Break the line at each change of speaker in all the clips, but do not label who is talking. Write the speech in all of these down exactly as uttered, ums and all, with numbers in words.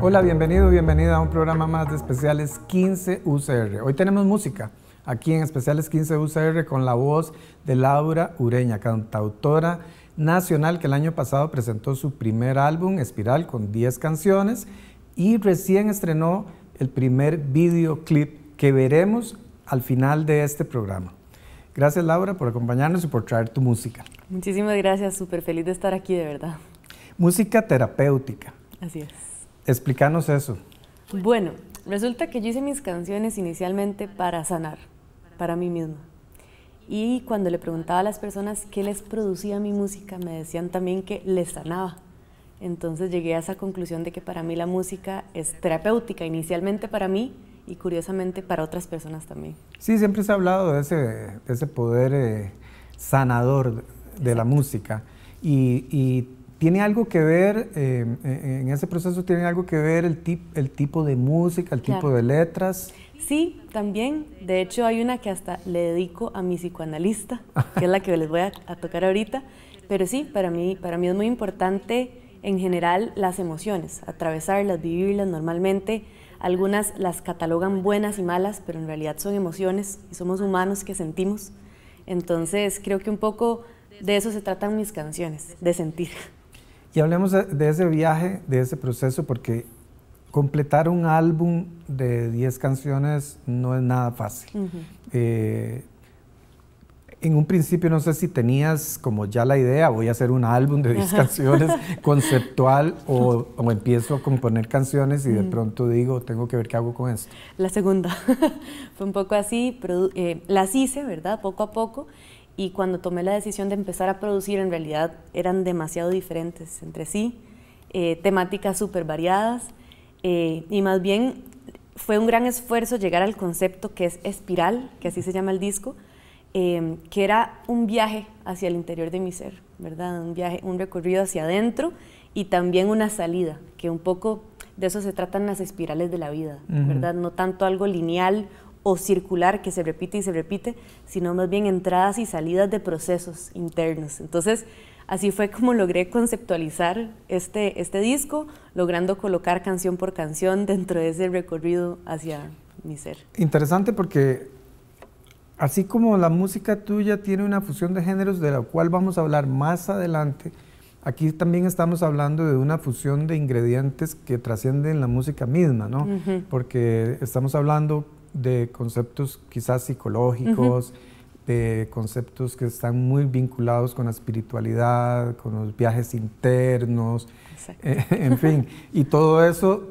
Hola, bienvenido, bienvenida a un programa más de Especiales quince U C R. Hoy tenemos música aquí en Especiales quince U C R con la voz de Laura Ureña, cantautora nacional que el año pasado presentó su primer álbum, Espiral, con diez canciones y recién estrenó el primer videoclip que veremos al final de este programa. Gracias, Laura, por acompañarnos y por traer tu música.
Muchísimas gracias, súper feliz de estar aquí, de verdad.
Música terapéutica.
Así es.
Explícanos eso.
Bueno, resulta que yo hice mis canciones inicialmente para sanar, para mí misma. Y cuando le preguntaba a las personas qué les producía mi música, me decían también que les sanaba. Entonces llegué a esa conclusión de que para mí la música es terapéutica, inicialmente para mí y curiosamente para otras personas también.
Sí, siempre se ha hablado de ese, de ese poder eh, sanador de Exacto. la música. Y, y ¿tiene algo que ver, eh, en ese proceso tiene algo que ver el, tip, el tipo de música, el
claro.
tipo de letras?
Sí, también. De hecho, hay una que hasta le dedico a mi psicoanalista, que es la que les voy a, a tocar ahorita. Pero sí, para mí, para mí es muy importante, en general, las emociones, atravesarlas, vivirlas normalmente. Algunas las catalogan buenas y malas, pero en realidad son emociones y somos humanos que sentimos. Entonces, creo que un poco de eso se tratan mis canciones, de sentir.
Y hablemos de, de ese viaje, de ese proceso, porque completar un álbum de diez canciones no es nada fácil. Uh-huh. eh, en un principio no sé si tenías como ya la idea, voy a hacer un álbum de diez canciones conceptual o, o empiezo a componer canciones y de uh-huh. pronto digo, tengo que ver qué hago con esto.
La segunda. Fue un poco así, eh, las hice, ¿verdad? Poco a poco. Y cuando tomé la decisión de empezar a producir, en realidad eran demasiado diferentes entre sí, eh, temáticas súper variadas, eh, y más bien fue un gran esfuerzo llegar al concepto que es Espiral, que así se llama el disco, eh, que era un viaje hacia el interior de mi ser, ¿verdad? Un viaje, un recorrido hacia adentro y también una salida, que un poco de eso se tratan las espirales de la vida, uh-huh. ¿verdad? No tanto algo lineal o circular que se repite y se repite, sino más bien entradas y salidas de procesos internos. Entonces, así fue como logré conceptualizar este, este disco, logrando colocar canción por canción dentro de ese recorrido hacia mi ser.
Interesante porque así como la música tuya tiene una fusión de géneros de la cual vamos a hablar más adelante, aquí también estamos hablando de una fusión de ingredientes que trascienden la música misma, ¿no? Uh-huh. Porque estamos hablando de conceptos quizás psicológicos, uh-huh. de conceptos que están muy vinculados con la espiritualidad, con los viajes internos, eh, en fin, y todo eso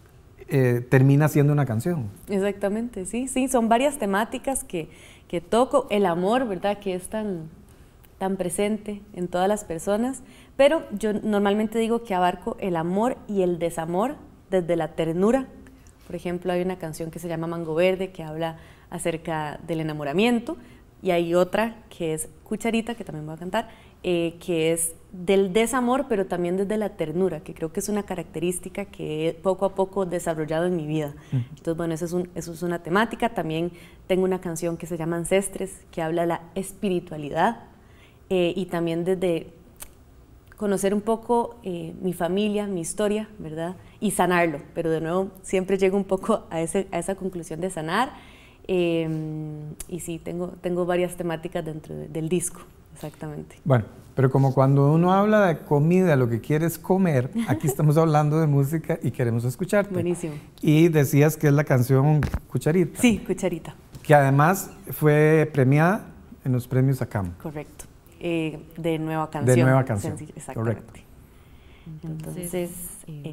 eh, termina siendo una canción.
Exactamente, sí, sí, son varias temáticas que, que toco, el amor, ¿verdad?, que es tan, tan presente en todas las personas, pero yo normalmente digo que abarco el amor y el desamor desde la ternura. Por ejemplo, hay una canción que se llama Mango Verde que habla acerca del enamoramiento y hay otra que es Cucharita, que también voy a cantar, eh, que es del desamor, pero también desde la ternura, que creo que es una característica que he poco a poco desarrollado en mi vida. Uh-huh. Entonces, bueno, eso es, un, eso es una temática. También tengo una canción que se llama Ancestres, que habla de la espiritualidad eh, y también desde conocer un poco eh, mi familia, mi historia, ¿verdad? Y sanarlo, pero de nuevo siempre llego un poco a, ese, a esa conclusión de sanar, eh, y sí, tengo, tengo varias temáticas dentro de, del disco, exactamente.
Bueno, pero como cuando uno habla de comida, lo que quieres comer, aquí estamos hablando de música y queremos escucharte.
Buenísimo.
Y decías que es la canción Cucharita.
Sí, Cucharita.
Que además fue premiada en los premios ACAM.
Correcto. Eh, de nueva canción.
De nueva canción,
sencillo, exactamente.
Correcto.
Entonces, eh,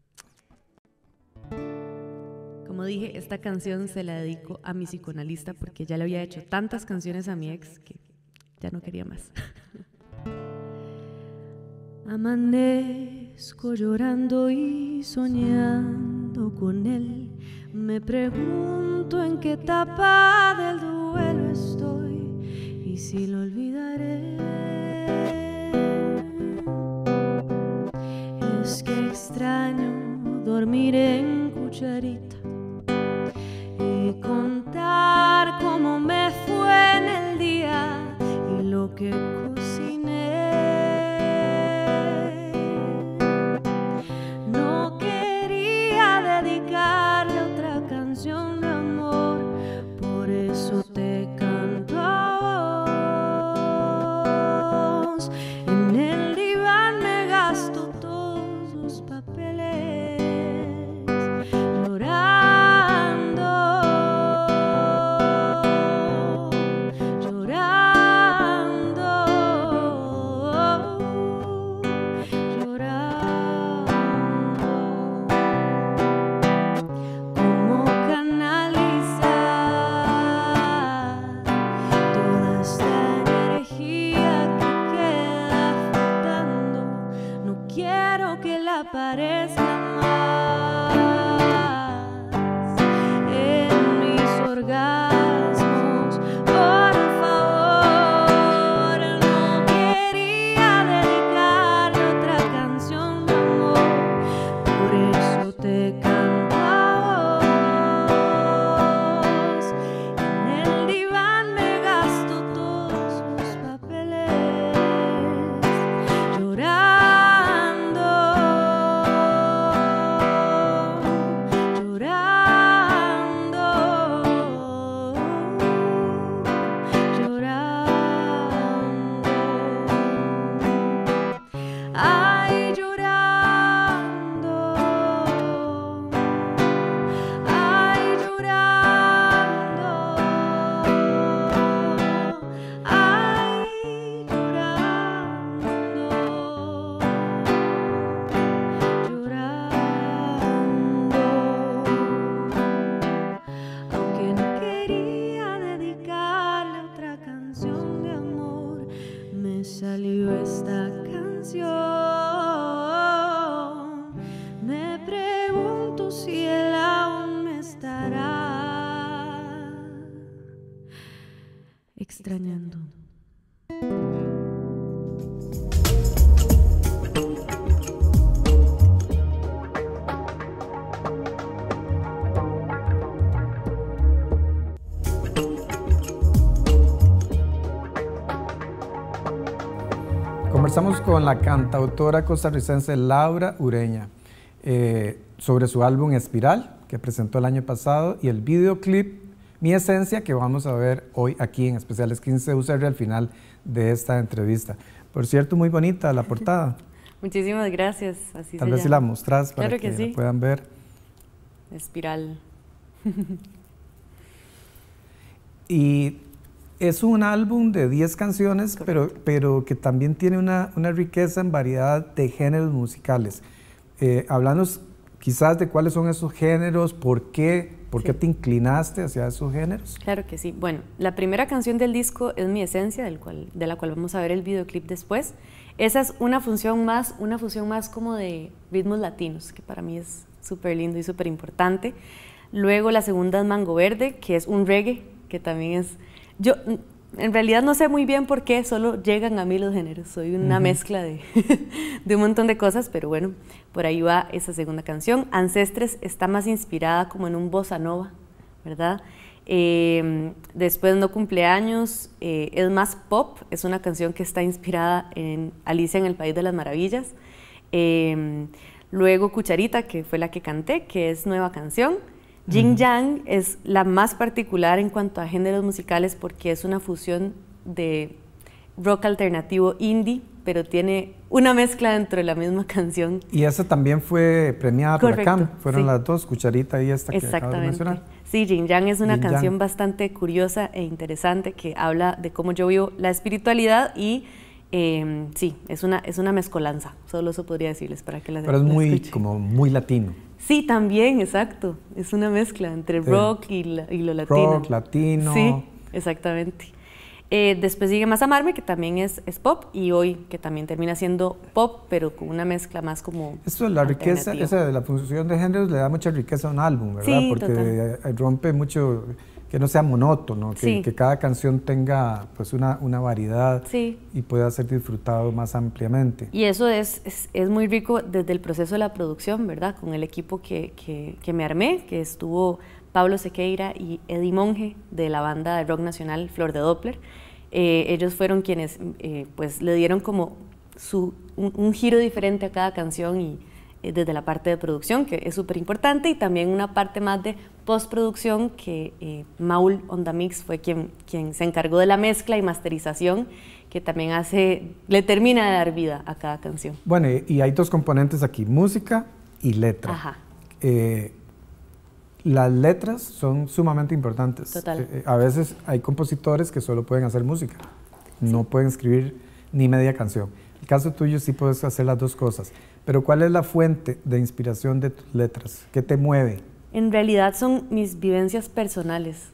como dije, esta canción se la dedico a mi psicoanalista porque ya le había hecho tantas canciones a mi ex que ya no quería más. Amanezco llorando y soñando con él. Me pregunto en qué etapa del duelo estoy y si lo olvidaré. Es que extraño dormir en cucharita y contar cómo me fue en el día y lo que cociné. No quería Extrañando.
Conversamos con la cantautora costarricense Laura Ureña eh, sobre su álbum Espiral, que presentó el año pasado, y el videoclip Mi Esencia, que vamos a ver hoy aquí en Especiales quince U C R al final de esta entrevista. Por cierto, muy bonita la portada.
Muchísimas gracias. Así
Tal
se
vez
llama.
si la mostrás para
Claro que
que,
sí.
la puedan ver.
Espiral.
Y es un álbum de diez canciones, pero, pero que también tiene una, una riqueza en variedad de géneros musicales. Eh, háblanos quizás de cuáles son esos géneros, por qué, por
Sí.
qué te inclinaste hacia esos géneros.
Claro que sí. Bueno, la primera canción del disco es Mi Esencia, del cual, de la cual vamos a ver el videoclip después. Esa es una función más, una fusión más como de ritmos latinos, que para mí es súper lindo y súper importante. Luego la segunda es Mango Verde, que es un reggae, que también es... Yo en realidad no sé muy bien por qué, solo llegan a mí los géneros. Soy una
Uh-huh.
mezcla de, de un montón de cosas, pero bueno, por ahí va esa segunda canción. Ancestres está más inspirada como en un bossa nova, ¿verdad? Eh, después No Cumpleaños eh, es más pop, es una canción que está inspirada en Alicia en el País de las Maravillas. Eh, luego Cucharita, que fue la que canté, que es nueva canción. Yin Yang es la más particular en cuanto a géneros musicales porque es una fusión de rock alternativo indie, pero tiene una mezcla dentro de la misma canción.
Y esa también fue premiada
Correcto,
por acá, fueron
sí.
las dos, Cucharita y esta que acabas de
Exactamente.
mencionar.
Sí, Yin Yang es una
Yin Yang.
canción bastante curiosa e interesante que habla de cómo yo vivo la espiritualidad y eh, sí, es una, es una mezcolanza, solo eso podría decirles para que la
Pero es
la
muy,
escuchen.
como muy latino.
Sí, también, exacto. Es una mezcla entre
Sí.
rock y, la- y lo latino.
Rock, latino.
Sí, exactamente. Eh, después sigue Más Amarme, que también es, es pop, y Hoy, que también termina siendo pop, pero con una mezcla más como
Eso, la riqueza,
alternativa.
esa de la función de géneros le da mucha riqueza a un álbum, ¿verdad?
Sí,
Porque
total.
eh, rompe mucho, que no sea monótono, que,
Sí.
que cada canción tenga pues una, una variedad
Sí.
y pueda ser disfrutado más ampliamente.
Y eso es, es, es muy rico desde el proceso de la producción, ¿verdad? Con el equipo que, que, que me armé, que estuvo Pablo Sequeira y Eddie Monge de la banda de rock nacional Flor de Doppler. Eh, ellos fueron quienes eh, pues le dieron como su, un, un giro diferente a cada canción y eh, desde la parte de producción, que es súper importante, y también una parte más de postproducción que eh, Maul Ondamix fue quien, quien se encargó de la mezcla y masterización, que también hace, le termina de dar vida a cada canción.
Bueno, y, y hay dos componentes aquí, música y letra.
Ajá.
Eh, las letras son sumamente importantes.
Total.
Eh, a veces hay compositores que solo pueden hacer música, no pueden escribir ni media canción. En el caso tuyo sí puedes hacer las dos cosas, pero ¿cuál es la fuente de inspiración de tus letras? ¿Qué te mueve?
En realidad son mis vivencias personales,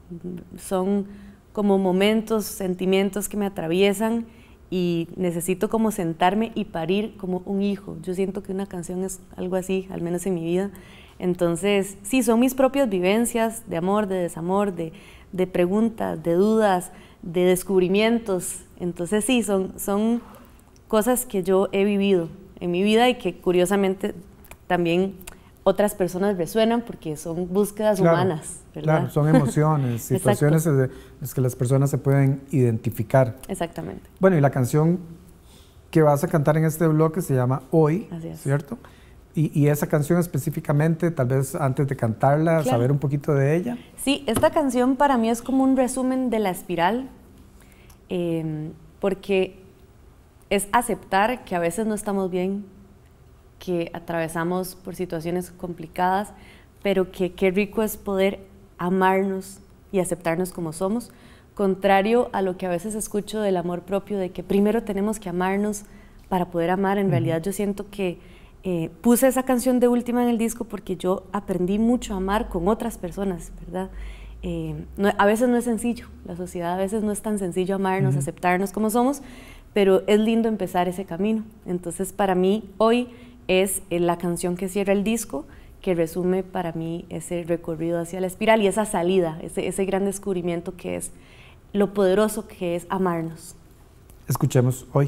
son como momentos, sentimientos que me atraviesan y necesito como sentarme y parir como un hijo. Yo siento que una canción es algo así, al menos en mi vida. Entonces, sí, son mis propias vivencias de amor, de desamor, de, de preguntas, de dudas, de descubrimientos. Entonces, sí, son, son cosas que yo he vivido en mi vida y que curiosamente también otras personas resuenan porque son búsquedas
Claro,
humanas, ¿verdad?
Claro, son emociones, situaciones en las que las personas se pueden identificar.
Exactamente.
Bueno, y la canción que vas a cantar en este bloque se llama Hoy,
Así es.
¿cierto? Y, y esa canción específicamente, tal vez antes de cantarla,
Claro.
saber un poquito de ella.
Sí, esta canción para mí es como un resumen de La Espiral, eh, porque es aceptar que a veces no estamos bien, que atravesamos por situaciones complicadas, pero que qué rico es poder amarnos y aceptarnos como somos, contrario a lo que a veces escucho del amor propio, de que primero tenemos que amarnos para poder amar. En uh-huh. realidad yo siento que eh, puse esa canción de última en el disco porque yo aprendí mucho a amar con otras personas, ¿verdad? Eh, no, a veces no es sencillo, la sociedad a veces no es tan sencillo amarnos, uh-huh. aceptarnos como somos, pero es lindo empezar ese camino. Entonces para mí hoy es la canción que cierra el disco, que resume para mí ese recorrido hacia la espiral y esa salida, ese, ese gran descubrimiento que es lo poderoso que es amarnos.
Escuchemos hoy.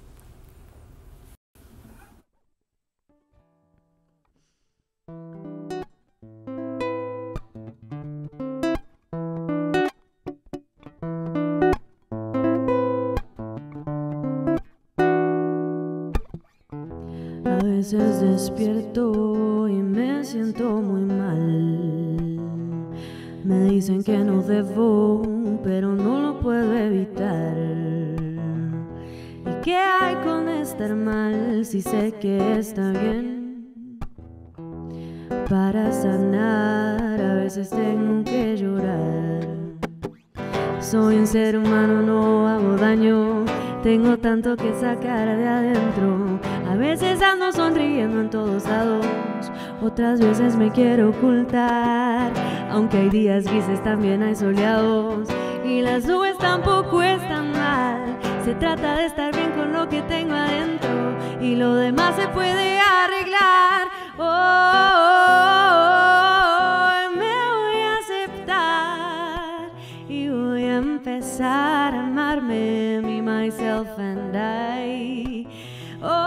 A veces despierto y me siento muy mal. Me dicen que no debo, pero no lo puedo evitar. ¿Y qué hay con estar mal si sé que está bien? Para sanar a veces tengo que llorar. Soy un ser humano, no hago daño. Tengo tanto que sacar de adentro. A veces ando sonriendo en todos lados, otras veces me quiero ocultar. Aunque hay días grises, también hay soleados, y las nubes tampoco están mal. Se trata de estar bien con lo que tengo adentro, y lo demás se puede arreglar. Oh, oh, oh, me voy a aceptar y voy a empezar a amarme, me, myself and I. Oh, oh,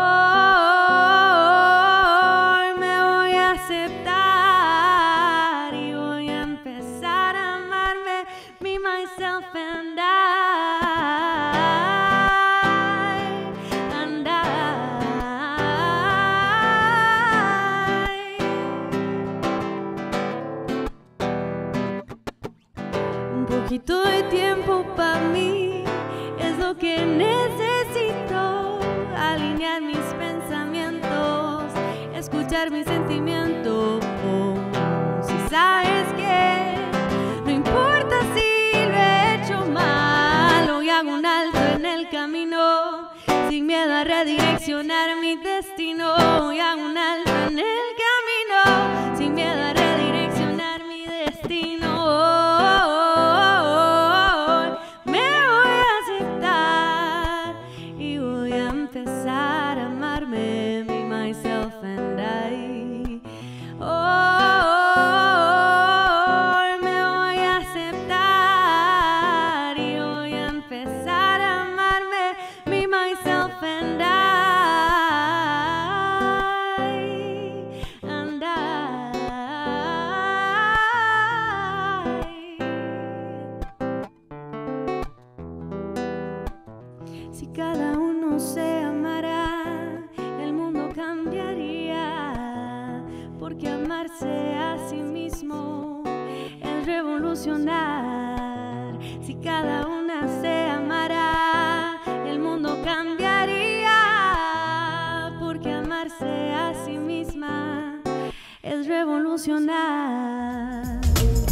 oh, me voy a aceptar y voy a empezar a amarme, me, myself and I, and I. Un poquito de tiempo para mí es lo que necesito. Alinear mis pensamientos, escuchar mis sentimientos. Si sabes que no importa si lo he hecho mal, hoy hago un alto en el camino, sin miedo a redireccionar mi destino. Hoy hago un alto en el camino, sin miedo a redireccionar mi destino. Empezar a amarme, me, myself and I. Oh, oh, oh, me voy a aceptar y voy a empezar a amarme, me, myself and I, and I. Si cada uno se amará, el mundo cambiaría, porque amarse a sí mismo es revolucionar. Si cada una se amará, el mundo cambiaría, porque amarse a sí misma es revolucionar.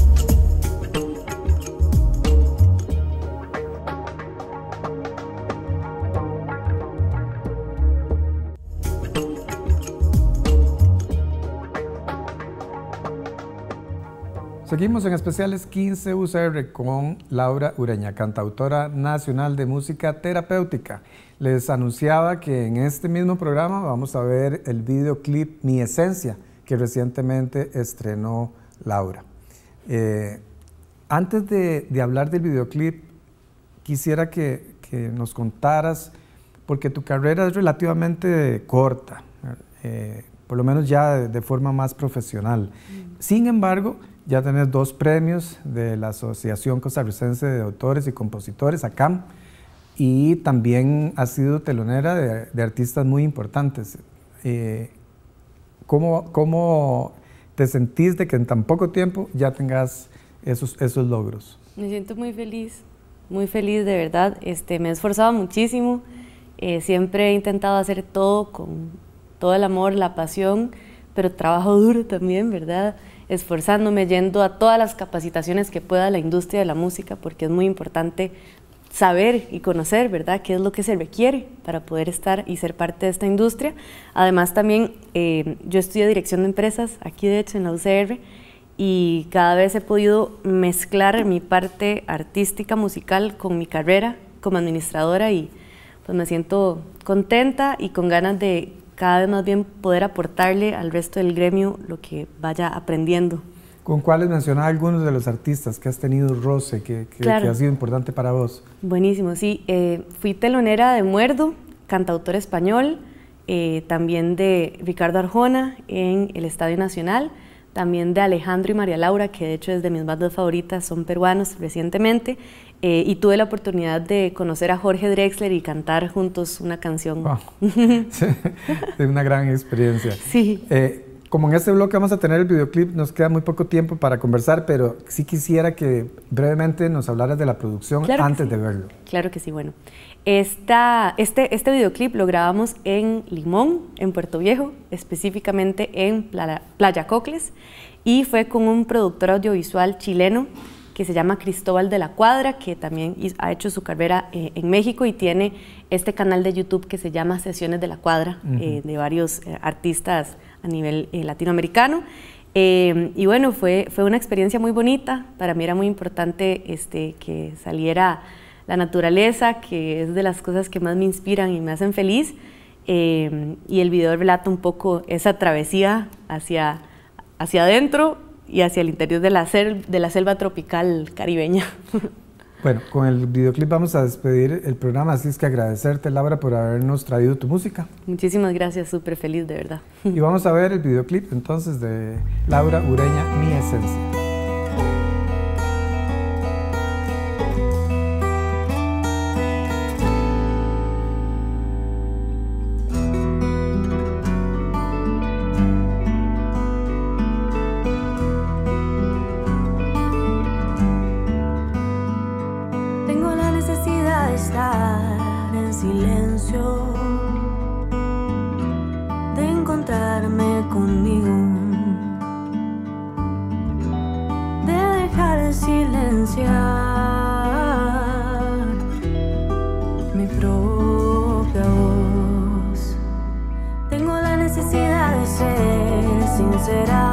Seguimos en Especiales quince U C R con Laura Ureña, cantautora nacional de música terapéutica. Les anunciaba que en este mismo programa vamos a ver el videoclip Mi Esencia, que recientemente estrenó Laura. Eh, antes de, de hablar del videoclip, quisiera que, que nos contaras, porque tu carrera es relativamente corta, eh, por lo menos ya de, de forma más profesional. Mm. Sin embargo, ya tenés dos premios de la Asociación Costarricense de Autores y Compositores, A C A M, y también has sido telonera de, de artistas muy importantes. Eh, ¿cómo, ¿Cómo te sentís de que en tan poco tiempo ya tengas esos, esos logros?
Me siento muy feliz, muy feliz de verdad. Este, me he esforzado muchísimo, eh, siempre he intentado hacer todo con todo el amor, la pasión, pero trabajo duro también, ¿verdad? Esforzándome, yendo a todas las capacitaciones que pueda la industria de la música, porque es muy importante saber y conocer, ¿verdad?, qué es lo que se requiere para poder estar y ser parte de esta industria. Además también eh, yo estudié dirección de empresas, aquí de hecho en la U C R, y cada vez he podido mezclar mi parte artística, musical, con mi carrera como administradora, y pues me siento contenta y con ganas de cada vez más bien poder aportarle al resto del gremio lo que vaya aprendiendo.
¿Con cuáles mencionar algunos de los artistas que has tenido roce, que, que,
claro.
que ha sido importante para vos?
Buenísimo, sí. Eh, fui telonera de Muerdo, cantautor español, eh, también de Ricardo Arjona en el Estadio Nacional, también de Alejandro y María Laura, que de hecho es de mis bandas favoritas, son peruanos recientemente, eh, y tuve la oportunidad de conocer a Jorge Drexler y cantar juntos una canción.
Wow. Sí, es una gran experiencia.
Sí.
Eh, Como en este bloque vamos a tener el videoclip, nos queda muy poco tiempo para conversar, pero sí quisiera que brevemente nos hablaras de la producción
claro
antes
sí.
de verlo.
Claro que sí, bueno. Esta, este, este videoclip lo grabamos en Limón, en Puerto Viejo, específicamente en Playa, Playa Cocles, y fue con un productor audiovisual chileno que se llama Cristóbal de la Cuadra, que también ha hecho su carrera eh, en México y tiene este canal de YouTube que se llama Sesiones de la Cuadra, uh-huh. eh, de varios eh, artistas a nivel eh, latinoamericano. Eh, y bueno, fue, fue una experiencia muy bonita. Para mí era muy importante este, que saliera la naturaleza, que es de las cosas que más me inspiran y me hacen feliz. Eh, y el video relata un poco esa travesía hacia, hacia adentro y hacia el interior de la, sel, de la selva tropical caribeña.
Bueno, con el videoclip vamos a despedir el programa, así es que agradecerte, Laura, por habernos traído tu música.
Muchísimas gracias, súper feliz, de verdad.
Y vamos a ver el videoclip entonces de Laura Ureña, Mi Esencia.
Estar en silencio, de encontrarme conmigo, de dejar de silenciar mi propia voz. Tengo la necesidad de ser sincera,